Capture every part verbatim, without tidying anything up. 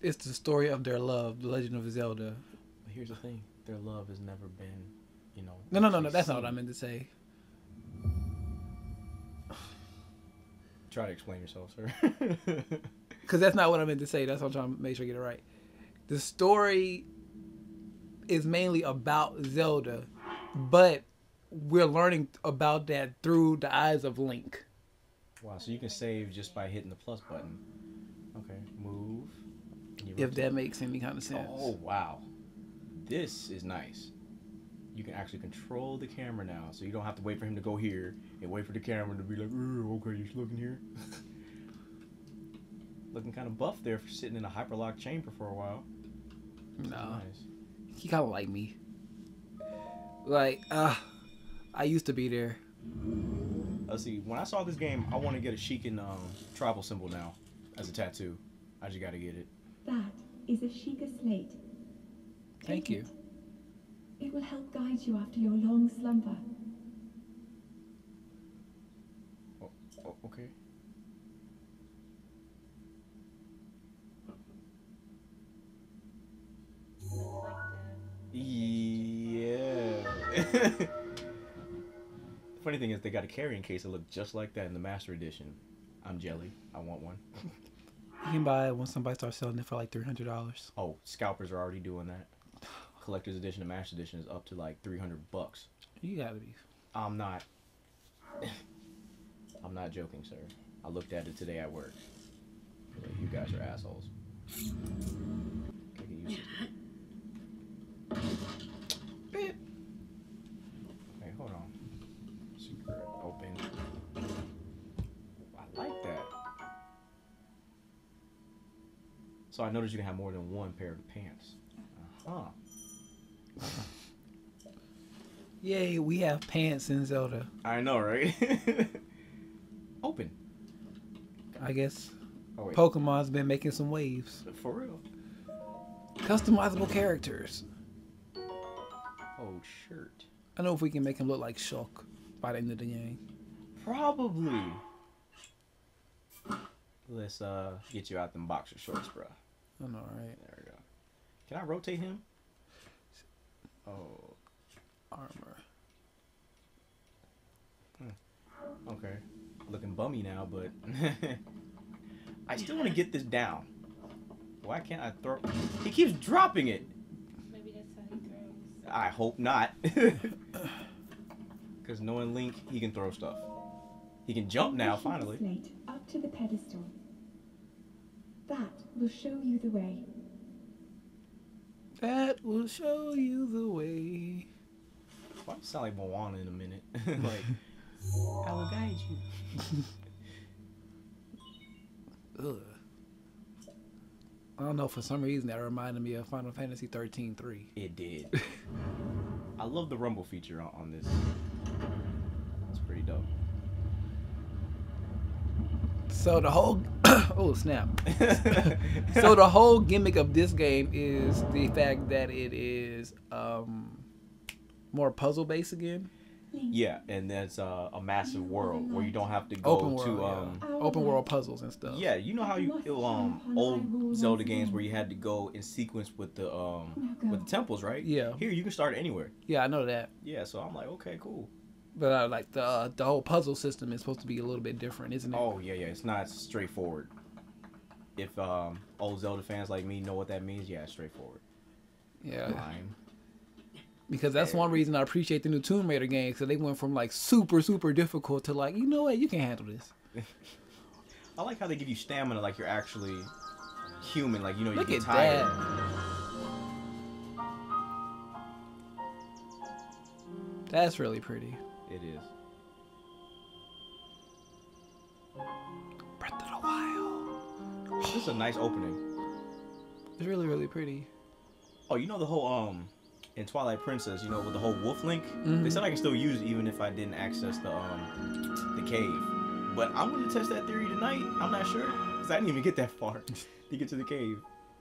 It's the story of their love, The Legend of Zelda. But here's the thing: their love has never been, you know. No, no, no, no. actually That's not what I seen. meant to say. Try to explain yourself, sir. Because that's not what I meant to say. That's what I'm trying to make sure I get it right. The story is mainly about Zelda, but we're learning about that through the eyes of Link. Wow, so you can save just by hitting the plus button. Okay, move. Can you If rotate? that makes any kind of sense. Oh, wow. This is nice. You can actually control the camera now, so you don't have to wait for him to go here and wait for the camera to be like, okay, you're looking here. Looking kind of buff there for sitting in a hyperlock chamber for a while. No. Nice. He kind of like me. Like, uh, I used to be there. Let's see. When I saw this game, I want to get a Sheikah um, tribal symbol now as a tattoo. I just got to get it. That is a Sheikah slate. Thank Take you. It. It will help guide you after your long slumber. Oh, oh, okay. Yeah. Funny thing is, they got a carrying case that looked just like that in the Master Edition. I'm jelly. I want one. You can buy it when somebody starts selling it for like three hundred dollars. Oh, scalpers are already doing that. Collector's Edition and Master Edition is up to like three hundred bucks. You gotta be. I'm not. I'm not joking, sir. I looked at it today at work. You guys are assholes. Okay, get used to it. Beep. Hey, hold on. Secret open. I like that. So I noticed you can have more than one pair of pants. Uh-huh. Yay, we have pants in Zelda. I know, right? Open. I guess Oh, wait. Pokemon's been making some waves. For real? Customizable characters. Oh, shirt. I know if we can make him look like Shulk by the end of the game. Probably. Let's uh get you out them boxer shorts, bro. I know, right? There we go. Can I rotate him? Oh, Armor. okay. Looking bummy now, but I still want to get this down. Why can't I throw? He keeps dropping it. Maybe that's how he throws. I hope not. Because knowing Link, he can throw stuff. He can jump now, Push the finally. slate up to the pedestal. That will show you the way. That will show you the way. Why does it sound like Moana in a minute? Like, I will guide you. Ugh. I don't know, for some reason that reminded me of Final Fantasy thirteen three. It did. I love the rumble feature on, on this. It's pretty dope. So the whole oh snap. So the whole gimmick of this game is the fact that it is um more puzzle based again. Yeah, and that's uh, a massive world where you don't have to go Open world, to um yeah. Open world puzzles and stuff. yeah, you know how you um old Zelda games where you had to go in sequence with the um with the temples, right? Yeah. Here you can start anywhere. Yeah, I know that. Yeah, so I'm like, okay, cool. But uh, like the uh, the whole puzzle system is supposed to be a little bit different, isn't it? Oh yeah, yeah, it's not straightforward. If um old Zelda fans like me know what that means, yeah, it's straightforward. Yeah. Fine. Because that's one reason I appreciate the new Tomb Raider games, because they went from like super super difficult to like, you know what, you can handle this. I like how they give you stamina like you're actually human, like you know you Look get at tired. that. That's really pretty. It is. Breath of the Wild. This is a nice opening. It's really really pretty. Oh, you know the whole um in Twilight Princess, you know, with the whole wolf link, Mm-hmm. they said I can still use it even if I didn't access the um the cave. But I'm gonna test that theory tonight. I'm not sure because I didn't even get that far to get to the cave.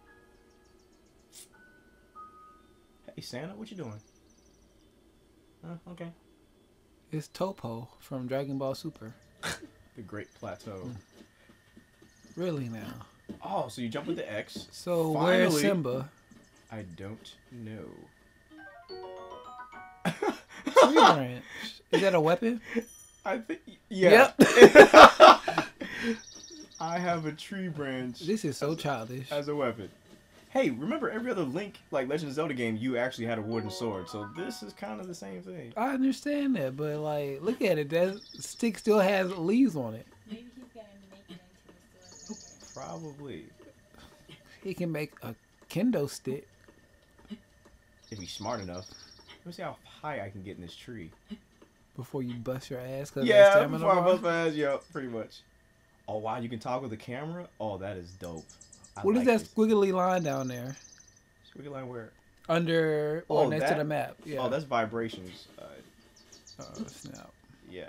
Hey Santa, what you doing? Uh, okay. It's Topo from Dragon Ball Super. The Great Plateau. Really now. Oh, so you jump with the X. So where's Finally. Simba? I don't know. Tree branch. Is that a weapon? I think. Yeah. Yep. I have a tree branch This is so childish. as a weapon. Hey, remember every other Link, like Legend of Zelda game, you actually had a wooden sword. So this is kind of the same thing. I understand that, but like, look at it. That stick still has leaves on it. Maybe he's gonna make it into a sword. Probably. He can make a kendo stick. If he's smart enough. Let me see how high I can get in this tree. Before you bust your ass. Cause Yeah, stamina before I bar. bust my ass, yeah, pretty much. Oh wow, you can talk with the camera? Oh, that is dope. I What is like that this. squiggly line down there? Squiggly line where? Under or Oh, next that? to the map. Yeah. Oh, that's vibrations. Uh, Oh, snap. yeah.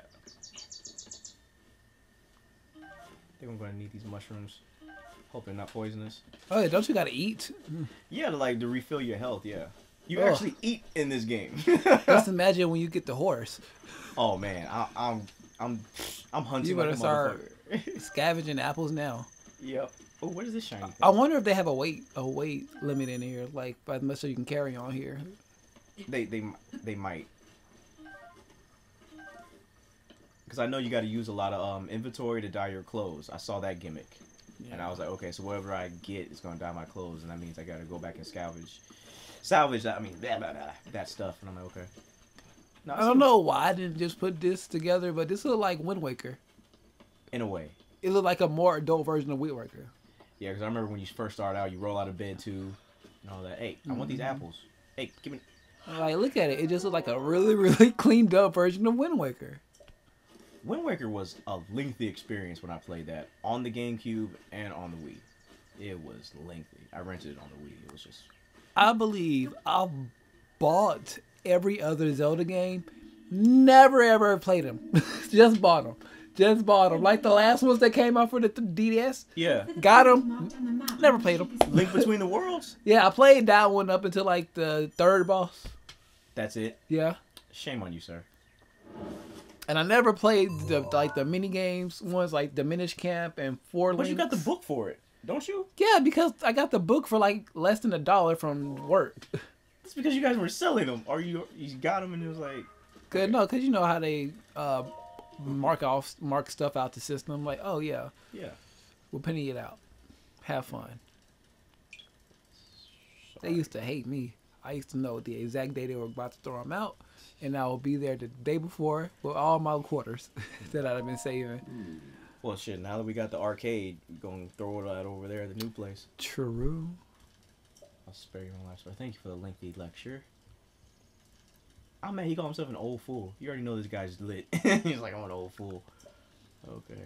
I think I'm gonna need these mushrooms. Hope they're not poisonous. Oh, don't you gotta eat? Yeah, to, like to refill your health. Yeah. You Ugh. actually eat in this game. Just imagine when you get the horse. Oh man, I, I'm I'm I'm hunting. You better like a start motherfucker. scavenging apples now. Yep. Oh, what is this shiny thing? I wonder if they have a weight a weight limit in here, like by how much you can carry on here. They they they might. Because I know you got to use a lot of um, inventory to dye your clothes. I saw that gimmick. Yeah. And I was like, okay, so whatever I get is going to dye my clothes. And that means I got to go back and salvage. Salvage, that, I mean, blah, blah, blah, that stuff. And I'm like, okay. No, I don't know why I didn't just put this together, but this look like Wind Waker. In a way. It looked like a more adult version of Wind Waker. Yeah, because I remember when you first start out, you roll out of bed too. And all that. Hey, I want these Mm-hmm. apples. Hey, give me. Like, look at it. It just looked like a really, really cleaned up version of Wind Waker. Wind Waker was a lengthy experience when I played that on the GameCube and on the Wii. It was lengthy. I rented it on the Wii. It was just. I believe I bought every other Zelda game. Never ever played them. Just bought them. Just bought them. Like the last ones that came out for the D D S. Yeah. Got 'em. Marked on the map. Never played 'em. Link Between the Worlds? Yeah, I played that one up until like the third boss. That's it. Yeah. Shame on you, sir. And I never played the like the mini games ones like Diminish Camp and Four But Links. you got the book for it, don't you? Yeah, because I got the book for like less than a dollar from work. It's because you guys were selling them, or you you got them and it was like. Good, no, because you know how they uh, mark off mark stuff out the system. Like, oh yeah, Yeah. we'll penny it out. Have fun. They used to hate me. I used to know the exact day they were about to throw them out, and I would be there the day before with all my quarters that I'd have been saving. Well, shit. Now that we got the arcade, we're gonna throw that over there at the new place. True. I'll spare you my life, sir. Thank you for the lengthy lecture. Oh man, he called himself an old fool. You already know this guy's lit. He's like, I'm an old fool. Okay.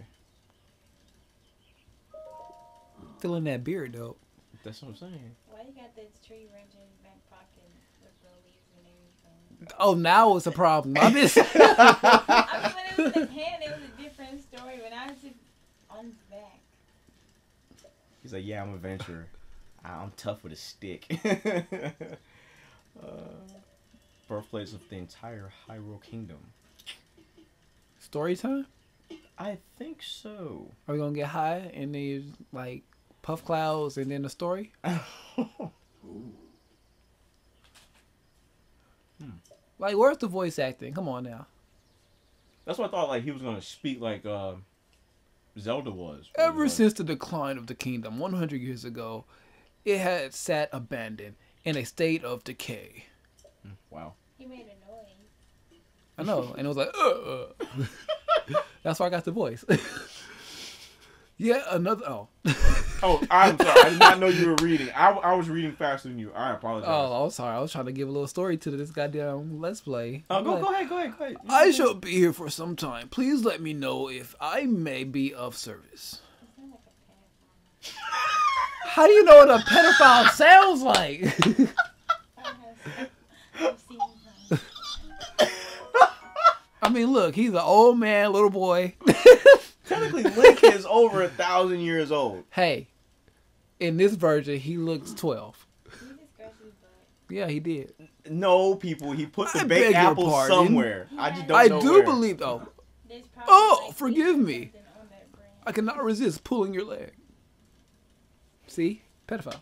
Feeling that beard though. That's what I'm saying. Why you got this tree wrench in your back pocket with the leaves and everything? Oh, now it's a problem. I miss. I mean, when it was in hand, it was a different story. When I was just on his back. He's like, yeah, I'm a venturer. I'm tough with a stick. uh, birthplace of the entire Hyrule Kingdom. Story time? I think so. Are we gonna get high and then like puff clouds and then the story? Like, where's the voice acting? Come on now. That's what I thought. Like he was gonna speak like uh, Zelda was. Ever Like, since the decline of the kingdom one hundred years ago, it had sat abandoned in a state of decay. Wow. He made a noise. I know, and it was like, uh. That's why I got the voice. Yeah, another. Oh, Oh, I'm sorry. I did not know you were reading. I, I was reading faster than you. I apologize. oh, I'm sorry. I was trying to give a little story to this goddamn Let's Play. Oh, go, But go ahead, go ahead, go ahead. I shall be here for some time. Please let me know if I may be of service. It's not like a pedophile. How do you know what a pedophile sounds like? I have- I've seen him. I mean, look, he's an old man, little boy. Technically, Link is over a thousand years old. Hey, in this version, he looks twelve. He just scratched his butt. Yeah, he did. No, people, he put the I baked beg your apples pardon. somewhere. I just don't I know do where. believe. Oh, There's probably Oh, like forgive something me. on that brand. I cannot resist pulling your leg. See, pedophile.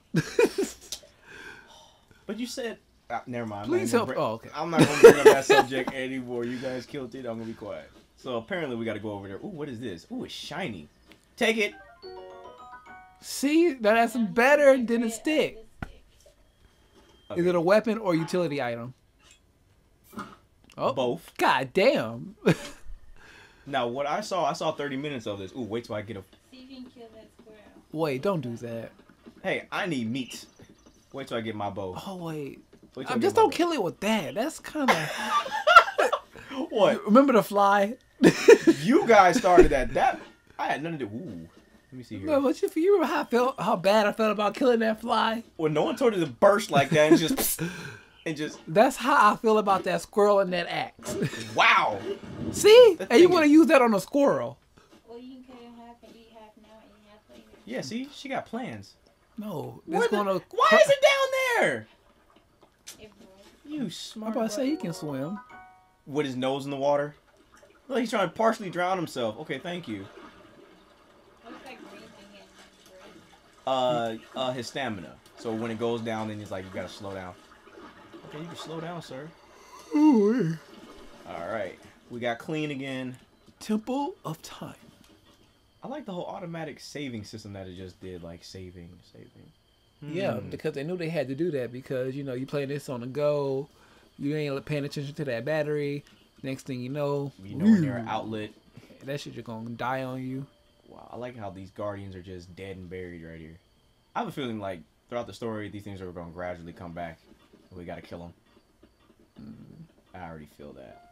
But you said, uh, never mind. I'm Please not help. gonna bring- Oh, okay. I'm not gonna bring up that subject anymore. You guys killed it. I'm gonna be quiet. So apparently we got to go over there. Ooh, what is this? Ooh, it's shiny. Take it. See, now that's better than a stick. Okay. Is it a weapon or utility item? Oh, Both. God damn. Now, what I saw, I saw thirty minutes of this. Ooh, wait till I get a. See if you can kill that squirrel. Wait, don't do that. Hey, I need meat. Wait till I get my bow. Oh wait, Wait till I I just get my don't bow. kill it with that. That's kind of. What? Remember the fly? You guys started that. That I had nothing to do. Ooh. Let me see here. No, but you, you remember how I felt, how bad I felt about killing that fly? Well, no one told it to burst like that and just and just That's how I feel about that squirrel and that axe. wow. See, That and you thing want to is- use that on a squirrel? Well, you can cut it in half and eat half now and eat half later. Yeah, see, she got plans. No, Where it's the- gonna. why is it down there? It broke. You I'm smart. about to say butt. he can swim. With his nose in the water. Look, he's trying to partially drown himself. Okay, thank you. Looks like green thing in bread. Uh, uh, his stamina. So when it goes down, then it's like you gotta slow down. Okay, you can slow down, sir. Ooh. All right, we got clean again. Temple of Time. I like the whole automatic saving system that it just did, like saving, saving. Yeah, Hmm. because they knew they had to do that because you know you playing this on the go, you ain't paying attention to that battery. Next thing you know, You know when you're an woo, outlet. that shit just gonna die on you. Wow, I like how these guardians are just dead and buried right here. I have a feeling like throughout the story, these things are going to gradually come back. And we got to kill them. Mm, I already feel that.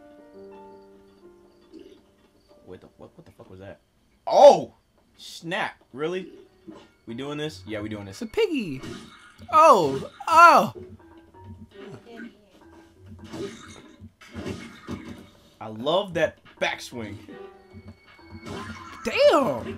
What the what? What the fuck was that? Oh, snap! Really? We doing this? Yeah, we doing It's this. a piggy. Oh, oh. Then I love that backswing. Damn.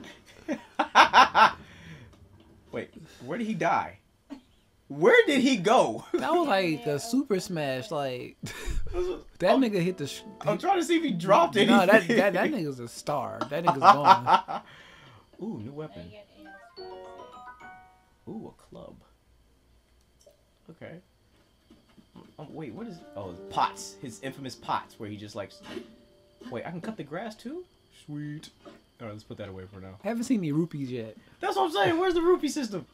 Wait, where did he die? Where did he go? That was like a super smash. Like that nigga hit the. Sh- I'm trying to see if he dropped anything. no, that, that that nigga's a star. That nigga's gone. Ooh, new Now weapon. you got the end spot. Ooh, a club. Okay. Oh, wait, what is... Oh, pots. His infamous pots, where he just like... Wait, I can cut the grass too? Sweet. Alright, let's put that away for now. I haven't seen any rupees yet. That's what I'm saying. Where's the rupee system?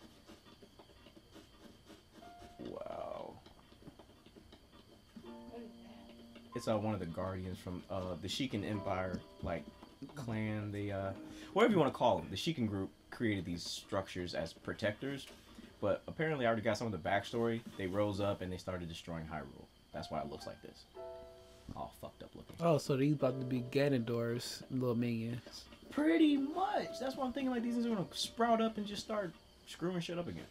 Wow. What is that? It's uh, one of the guardians from uh, the Sheikah Empire, like, clan. The, uh... Whatever you want to call them. The Sheikah group created these structures as protectors. But apparently I already got some of the backstory. They rose up and they started destroying Hyrule. That's why it looks like this. All fucked up looking. Oh, so these about to be Ganondorf's little minions. Pretty much. That's why I'm thinking like these things are gonna sprout up and just start screwing shit up again.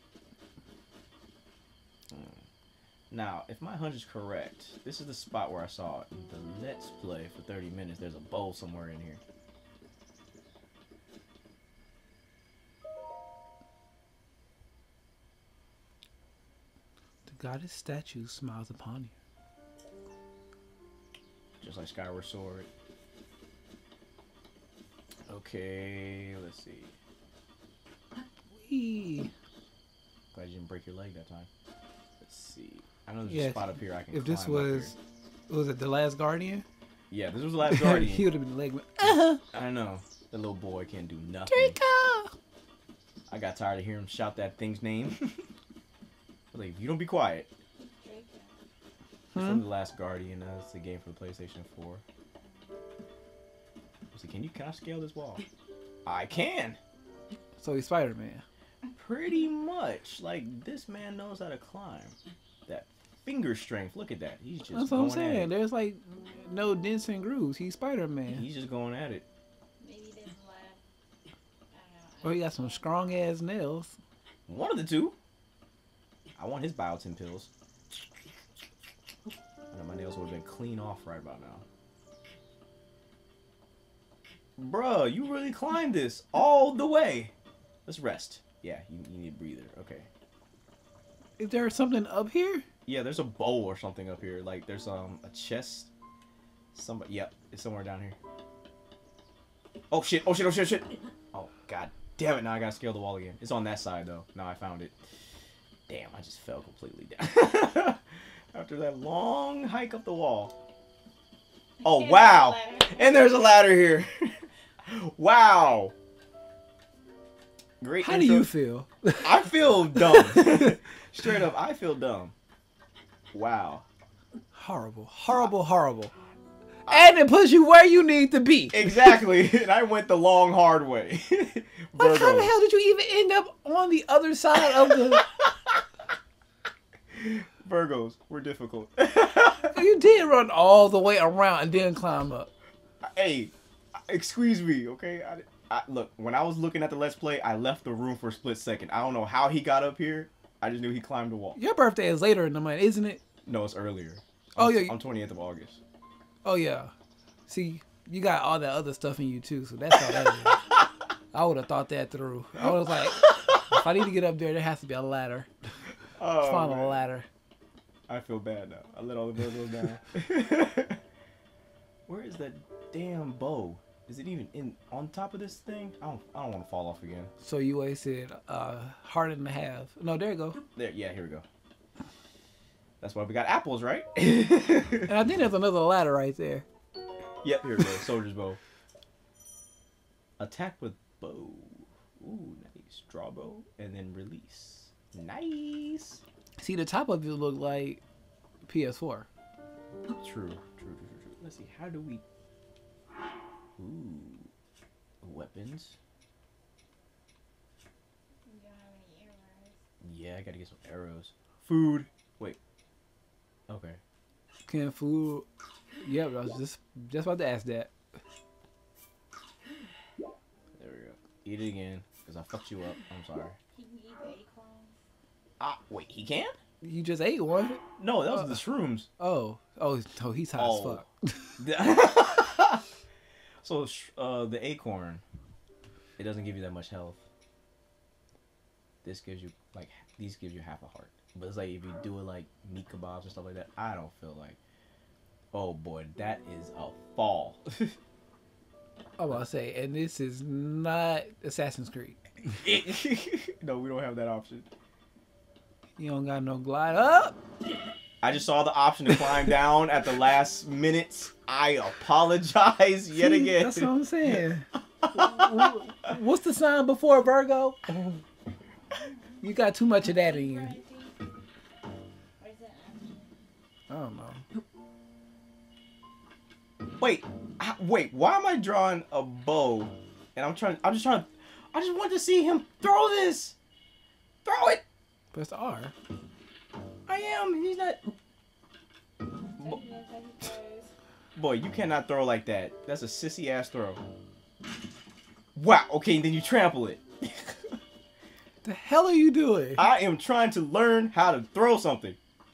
Hmm. Now, if my hunch is correct, this is the spot where I saw it. In the Let's Play for thirty minutes. There's a bowl somewhere in here. The goddess statue smiles upon you. Just like Skyward Sword. Okay, let's see. Whee. Glad you didn't break your leg that time. Let's see. I know there's Yeah, a spot up here I can If this climb up was, was it the last Guardian? here. Yeah, this was the last he Guardian. would have been the leg. Uh-huh. I know. The little boy can't do nothing. Draco. I got tired of hearing him shout that thing's name. I was like, if you don't be quiet. Draco. It's Hmm? from the last Guardian. Uh, it's a game for the PlayStation four. So can you can I scale this wall? I can. So he's Spider Man. Pretty much. Like this man knows how to climb. That finger strength. Look at that. He's just That's what going I'm saying. at it. There's like no dents and grooves. He's Spider Man. He's just going at it. Maybe he doesn't laugh. I don't Or know. he got some strong ass nails. One of the two. I want his biotin pills. I know my nails would have been clean off right about now. Bruh, you really climbed this all the way. Let's rest. Yeah, you, you need a breather. Okay. Is there something up here? Yeah, there's a bowl or something up here. Like, there's um a chest. Somebody, yep, it's somewhere down here. Oh shit! Oh shit! Oh shit! Oh shit! Oh god! damn it! Now I gotta scale the wall again. It's on that side though. Now I found it. Damn, I just fell completely down. After that long hike up the wall. Oh And wow! there's a ladder. And there's a ladder here. Wow. Great. How do intro. you feel? I feel dumb. Straight up, I feel dumb. Wow. Horrible, horrible, horrible. And it puts you where you need to be. Exactly. And I went the long, hard way. Like, how the Virgo. hell did you even end up on the other side of the... Virgos, we're difficult. You did run all the way around and then climb up. Hey, excuse me, okay? I, I, look, when I was looking at the Let's Play, I left the room for a split second. I don't know how he got up here. I just knew he climbed the wall. Your birthday is later in the month, isn't it? No, it's earlier. Oh, I'm, yeah. I'm twentieth of August. Oh, yeah. See, you got all that other stuff in you, too, so that's how that is. I would have thought that through. I was like, if I need to get up there, there has to be a ladder. Oh, Find man. a ladder. I feel bad now. I let all the Virgos down. Where is that damn bow? Is it even in on top of this thing? I don't. I don't want to fall off again. So you always said, uh, heart and a half. No, there you go. There. Yeah. Here we go. That's why we got apples, right? And I think there's another ladder right there. Yep. Here we go. Soldier's bow. Attack with bow. Ooh, nice. Draw bow and then release. Nice. See, the top of it look like P S four. True. True. True. True. True. Let's see. How do we? Ooh. Weapons. You don't have any arrows. Yeah, I gotta get some arrows. Food. Wait. Okay. Can food? Yep, I was just just about to ask that. There we go. Eat it again, because I fucked you up. I'm sorry. He can eat the acorns. Ah, wait, he can? You just ate one. No, that was Uh, the shrooms. Oh, oh, oh, he's hot Oh. as fuck. So, sh- uh, the acorn, it doesn't give you that much health. This gives you, like, these gives you half a heart. But it's like, if you do it like meat kebabs and stuff like that, I don't feel like, oh boy, that is a fall. I'm about to say, and this is not Assassin's Creed. No, we don't have that option. You don't got no glide up. I just saw the option to climb down at the last minute. I apologize yet See, again. That's what I'm saying. What's the sign before Virgo? You got too much of that in you. Or is that option? I don't know. Wait, h- wait. Why am I drawing a bow? And I'm trying. I'm just trying. I just want to see him throw this. Throw it. Press R. I am. He's not. So he knows how he throws. Boy, you cannot throw like that. That's a sissy ass throw. Wow. Okay, then you trample it. The hell are you doing? I am trying to learn how to throw something.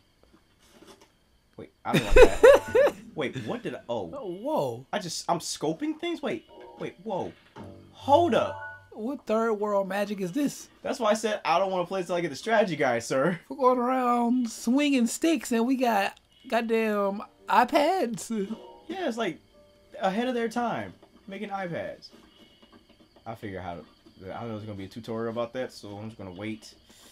Wait, I don't like that. Wait, what did I? Oh, Oh, whoa. I just I'm scoping things. Wait, wait, whoa, hold up. What third world magic is this? That's why I said I don't want to play until I get the strategy guide, sir. We're going around swinging sticks and we got goddamn iPads. Yeah, it's like ahead of their time, making iPads. I figure how to. I don't know there's gonna be a tutorial about that, so I'm just gonna wait.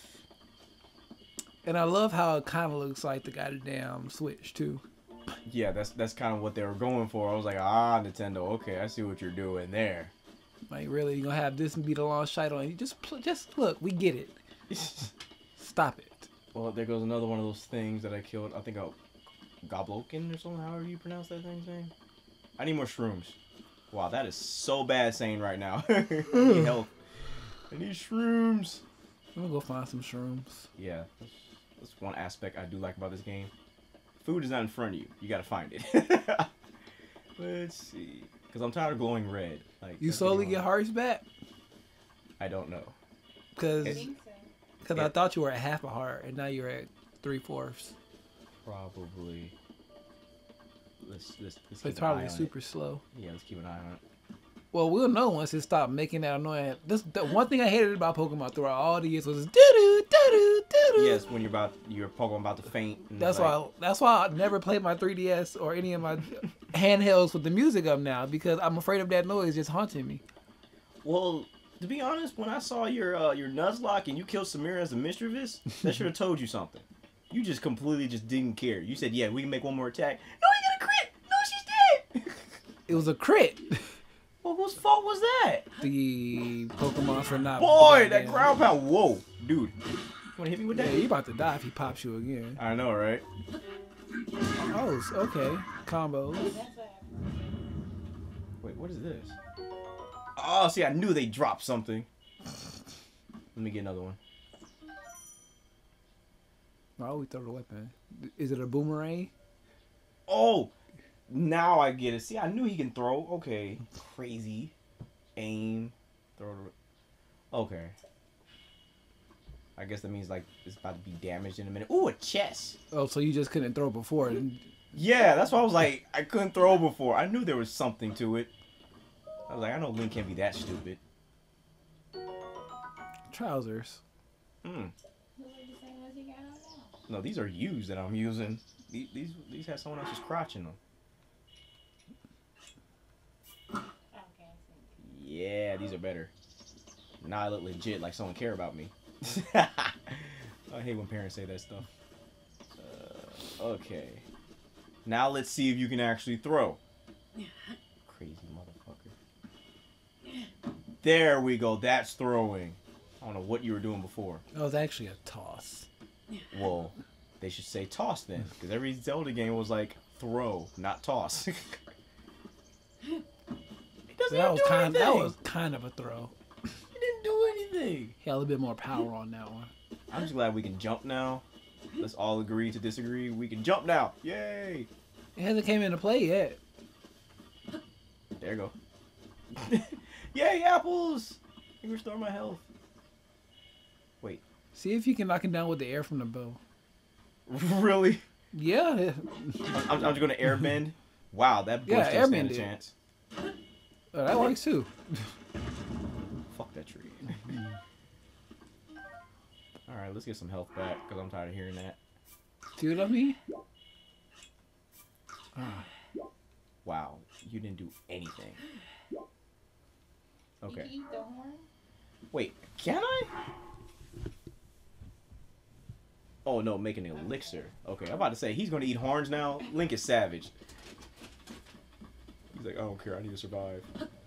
And I love how it kind of looks like the goddamn Switch too. Yeah, that's that's kind of what they were going for. I was like, ah, Nintendo, okay, I see what you're doing there. Like, really, you gonna have this and be the long shite on you? Just, pl- just look, we get it. Stop it. Well, there goes another one of those things that I killed. I think a Goblokin or something, however you pronounce that thing's name. I need more shrooms. Wow, that is so bad saying right now. I need help. I need shrooms. I'm gonna go find some shrooms. Yeah, that's, that's one aspect I do like about this game. Food is not in front of you. You gotta find it. Let's see. Because I'm tired of glowing red. Like You that's slowly the get one- hearts back? I don't know. Cause, I think so. cause Yeah. I thought you were at half a heart and now you're at three fourths. Probably. Let's let's, let's So keep it's an eye probably on super it. slow. Yeah, let's keep an eye on it. Well, we'll know once it stopped making that annoying. This the one thing I hated about Pokemon throughout all the years was doo doo doo doo doo doo. Yes, when you're about your Pokemon about to faint. And That's it's like, why. That's why I never played my three D S or any of my handhelds with the music up now because I'm afraid of that noise just haunting me. Well, To be honest, when I saw your uh, your Nuzlocke and you killed Samira as a mischievous, that should have told you something. You just completely just didn't care. You said, yeah, we can make one more attack. No, you got a crit! No, she's dead! It was a crit. Well, whose fault was that? The Pokemon for not. Boy, that ground pound. Whoa, dude. You want to hit me with Yeah, that? you about to die if he pops you again. I know, right? Oh, s- okay. Combos. That's what happened. Wait, what is this? Oh, see, I knew they dropped something. Let me get another one. I always throw the weapon. Is it a boomerang? Oh, now I get it. See, I knew he can throw. Okay, crazy. Aim. Throw. The... Okay. I guess that means like it's about to be damaged in a minute. Ooh, a chest. Oh, so you just couldn't throw before. Yeah, that's why I was like, I couldn't throw before. I knew there was something to it. I was like, I know Link can't be that stupid. Trousers. Hmm. Who were the same ones you got on now? No, these are used that I'm using. These these, these have someone else's crotch in them. Okay, I see. Yeah, these are better. Now I look legit, like someone care about me. I hate when parents say that stuff. Uh, okay. Now let's see if you can actually throw. Crazy motherfucker. There we go. That's throwing. I don't know what you were doing before. That was actually a toss. Well, they should say toss then, because every Zelda game was like throw, not toss. It doesn't That was do kind. That anything. was kind of a throw. It didn't do anything. He had a little bit more power on that one. I'm just glad we can jump now. Let's all agree to disagree. We can jump now. Yay! It hasn't came into play yet. There you go. Yay, apples! I can restore my health. Wait. See if you can knock him down with the air from the bow. Really? Yeah. I'm, I'm just gonna airbend. Wow, that bush Yeah, didn't stand a airbend it. chance. Oh, that works too. Fuck that tree. Alright, let's get some health back, because I'm tired of hearing that. See what I mean? Ah. Wow, you didn't do anything. Okay. Did you eat the horn? Wait, can I? Oh no, make an elixir. Okay, I'm about to say, he's gonna eat horns now. Link is savage. He's like, I don't care, I need to survive.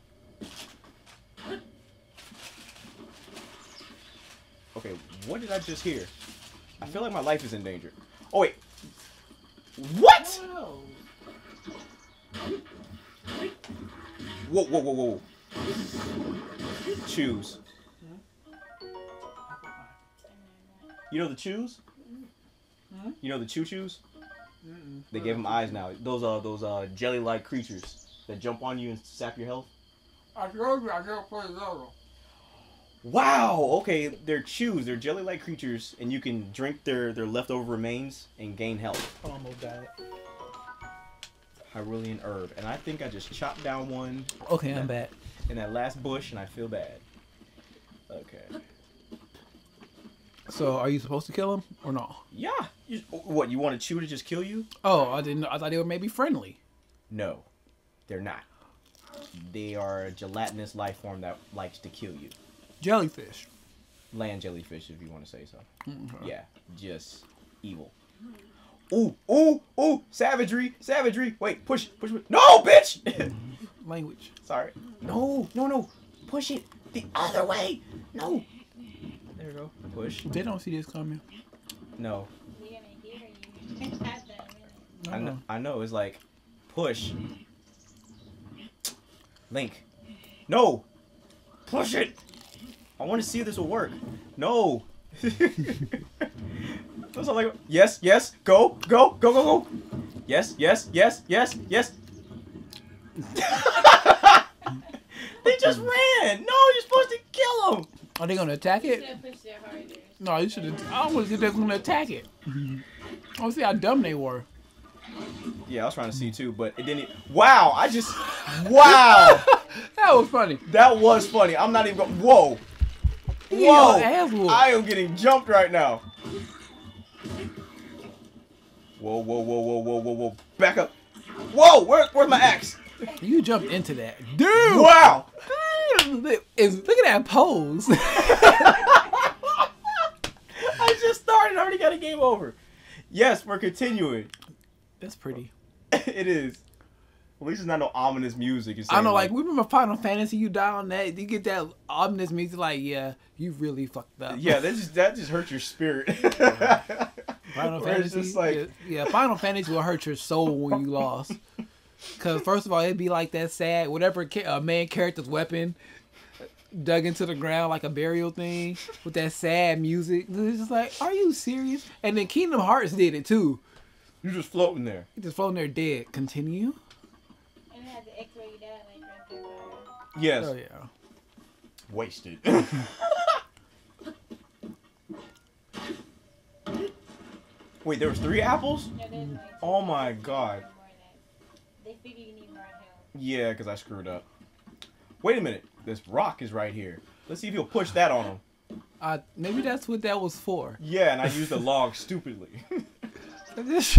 Okay, what did I just hear? I feel like my life is in danger. Oh wait. What? Whoa, whoa, whoa, whoa. Choose. You know the chews? You know the choo-choos? They gave them eyes now. Those are those uh jelly-like creatures that jump on you and sap your health. I told you I can't play Zelda. Wow. Okay, they're chews. They're jelly-like creatures, and you can drink their their leftover remains and gain health. Almost died. Hyrulean herb, and I think I just chopped down one Okay, I'm back. in that last bush, and I feel bad. Okay. So, are you supposed to kill him or no? Yeah. You, what? You want a chew to just kill you? Oh, I didn't. I thought they were maybe friendly. No, they're not. They are a gelatinous life form that likes to kill you. Jellyfish. Land jellyfish, if you want to say so. Okay. Yeah, just evil. Ooh, ooh, ooh! Savagery, savagery. Wait, push, push, push. No, bitch! Language. Sorry. No, no, no. Push it the other way. No. There you go. Push. They don't see this coming. No. We're gonna hear you. After a minute. I know, I know. It's like push. Link. No. Push it. I want to see if this will work. No. That's all like. Yes, yes. Go, go, go, go, go. Yes, yes, yes, yes, yes. They just ran. No, you're supposed to kill them. Are they gonna attack You it? should have pushed it harder. No, you should have. I want to see if they're gonna attack it. I want to see how dumb they were. Yeah, I was trying to see too, but it didn't. Wow, I just. Wow. That was funny. That was funny. I'm not even going. Whoa. He got Whoa. ass whooped. I am getting jumped right now. Whoa, whoa, whoa, whoa, whoa, whoa, whoa. Back up. Whoa, where, where's my axe? You jumped into that, dude. Wow. look, is, look at that pose. I just started. I already got a game over. Yes, we're continuing. That's pretty. It is. At least it's not no ominous music. It's I know, like, like we remember Final Fantasy. You die on that, you get that ominous music. Like, yeah, you really fucked up. yeah, that just that just hurts your spirit. Final Where it's Fantasy. just like- yeah, yeah, Final Fantasy will hurt your soul when you lost. Cause first of all, it'd be like that sad, whatever ca- a main character's weapon dug into the ground like a burial thing with that sad music. It's just like, are you serious? And then Kingdom Hearts did it too. You're just floating there. He just floating there dead. Continue. And it had the X-ray you died like right there. Right? Yes. Oh yeah. Wasted. Wait, there was three apples? No, there's like Oh my god. more than that. They figure you need more help. Yeah, because I screwed up. Wait a minute. This rock is right here. Let's see if he'll push that on him. Uh, maybe that's what that was for. Yeah, and I used the log stupidly. This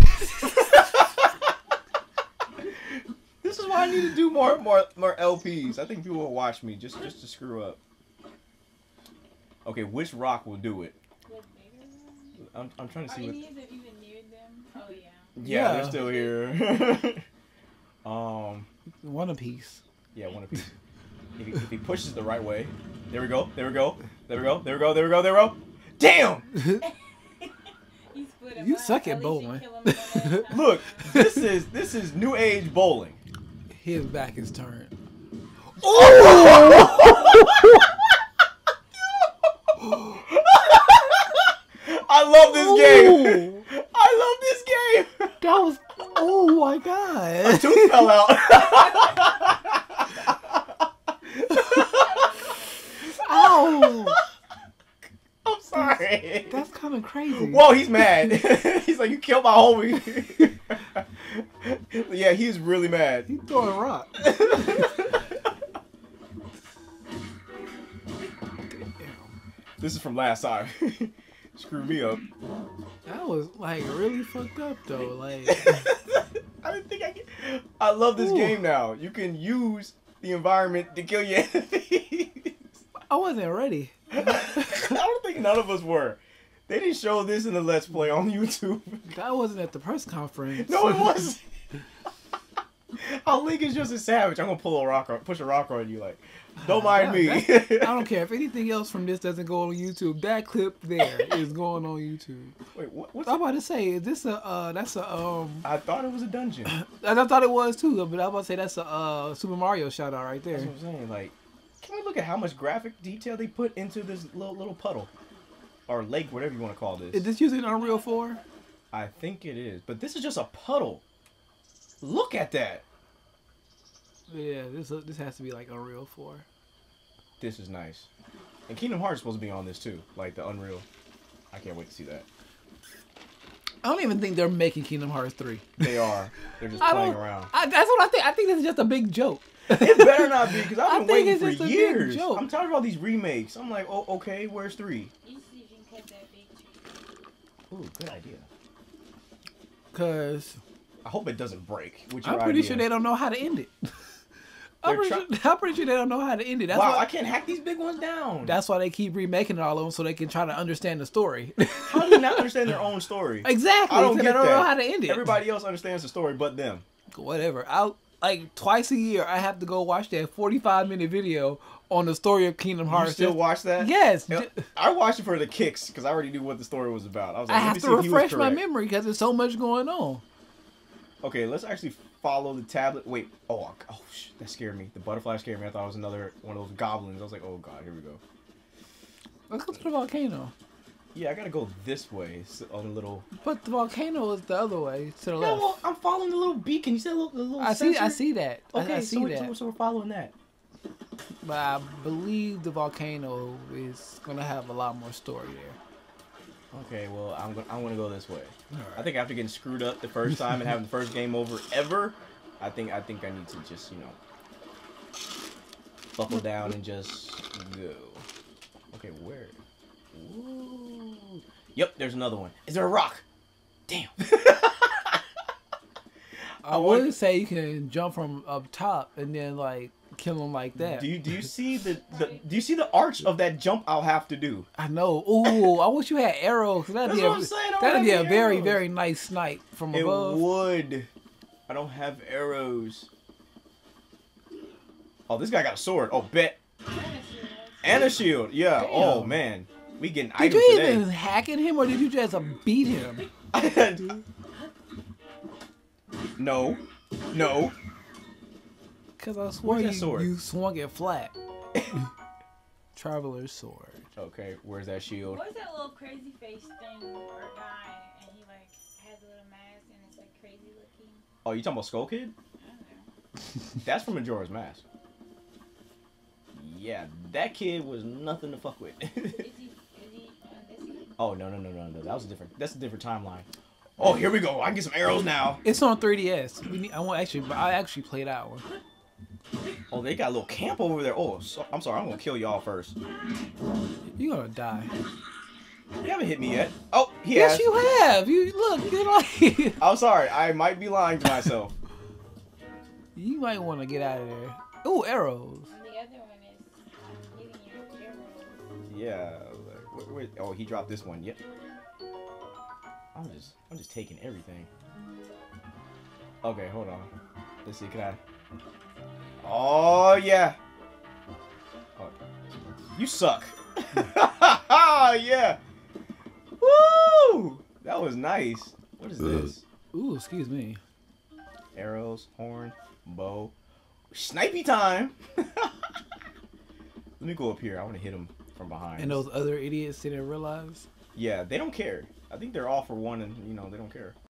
This is why I need to do more more more L Ps. I think people will watch me just just to screw up. Okay, which rock will do it? What bigger one? I'm I'm trying to Are see what. any of them even near them? Oh yeah. Yeah, Yeah. they're still here. um, One apiece. yeah, one of these. If he, if he pushes the right way, there we go, there we go, there we go, there we go, there we go, there we go. Damn! You split 'em You up. suck at least you bowling. kill 'em one at a time. Look, this is this is new age bowling. His back is turned. I love this game. Ooh, I love this game. that was. Oh my god. Tooth fell out. Ow. I'm sorry. That's kind of crazy. Whoa, he's mad. He's like, you killed my homie. Yeah, he's really mad. He throwing a rock. This is from last time. Screwed me up. That was like really fucked up though. Like, I didn't think I could. I love this Ooh. game now. You can use the environment to kill your enemies. I wasn't ready. I don't think none of us were. They didn't show this in the Let's Play on YouTube. That wasn't at the press conference. No, it wasn't. How Link is just a savage. I'm gonna pull a rock, or push a rock on you. Like, don't mind me. That- I don't care if anything else from this doesn't go on YouTube. That clip there is going on YouTube. Wait, what, what's? I'm about to say, is this a uh, that's a um? I thought it was a dungeon. I thought it was too, but I was about to say that's a uh, Super Mario shout out right there. That's what I'm saying. Like, can we look at how much graphic detail they put into this little little puddle, or lake, whatever you want to call this? Is this using Unreal four? I think it is, but this is just a puddle. Look at that. Yeah, this this has to be like Unreal four. This is nice. And Kingdom Hearts is supposed to be on this too, like the Unreal. I can't wait to see that. I don't even think they're making Kingdom Hearts three. They are. They're just I playing don't. around. I, that's what I think. I think this is just a big joke. It better not be, because I I've been think waiting it's for just a big years. joke. I'm tired of all these remakes. I'm like, oh, okay, where's three? You see if you can cut that big tree. Ooh, good idea. Cause I hope it doesn't break. Which I'm pretty sure they don't know how to end it. I'm They're pretty, try- sure, I'm pretty sure they don't know how to end it. That's wow, why, I can't hack these big ones down. that's why they keep remaking all of them so they can try to understand the story. How do you not understand their own story? Exactly. I don't so get they don't that. know how to end it. Everybody else understands the story but them. Whatever. I like twice a year I have to go watch that forty-five minute video on the story of Kingdom Hearts. You still Just- watch that? Yes. Yeah, Ju- I watched it for the kicks because I already knew what the story was about. I was like, I let have me to see if he was refresh my correct. memory because there's so much going on. Okay, let's actually follow the tablet. Wait, oh, oh, sh- that scared me. The butterfly scared me. I thought it was another one of those goblins. I was like, oh god, here we go. Let's go to the volcano. Yeah, I gotta go this way s- on a little. But the volcano is the other way to the No, left. well, I'm following the little beacon. You see the little, the little I see. I sensor? see that. I- Okay, I, see so, we- that. so, so we're following that. But I believe the volcano is gonna have a lot more story there. Okay, well, I'm gonna I'm gonna go this way. All I think after getting screwed up the first time and having the first game over ever, I think I think I need to just you know buckle down and just go. Okay, where? Ooh. Yep, there's another one. Is there a rock? Damn. I would say you can jump from up top and then like kill him like that. Do you do you see the, the do you see the arch of that jump I'll have to do? I know. Ooh, I wish you had arrows. That'd That's be a, what I'm saying, I don't that'd be have a any very, arrows. very nice snipe from It above. would. I don't have arrows. Oh, this guy got a sword. Oh, bet. And a shield. Yeah. Damn. Oh man, we getting Did items you today. even hack at him, or did you just uh, beat him? No. No. Because I swear Where's that you, sword? you swung it flat. Traveler's sword. Okay, where's that shield? What's that little crazy face thing or guy and he like has a little mask and it's like crazy looking? Oh, you talking about Skull Kid? I don't know. That's from Majora's Mask. Yeah, that kid was nothing to fuck with. Is he is he on this one? Oh no no no no no! That was a different. That's a different timeline. Oh, here we go. I can get some arrows now. It's on three D S. We need, I want actually, but I actually play that one. Oh, they got a little camp over there. Oh, so, I'm sorry. I'm gonna kill y'all first. You're gonna die. You haven't hit me yet. Oh, he Yes, has. you have. You look. You're like. I'm sorry. I might be lying to myself. You might want to get out of there. Ooh, arrows. And the other one is getting your arrows. Yeah. Like, where, where, oh, he dropped this one. Yep. I'm just, I'm just taking everything. Okay, hold on. Let's see. Can I? Oh yeah. Oh, you suck. Yeah. Woo! That was nice. What is this? Ooh, excuse me. Arrows, horn, bow. Snipey time! Let me go up here. I want to hit him from behind. And those other idiots didn't realize. Yeah, they don't care. I think they're all for one and, you know, they don't care.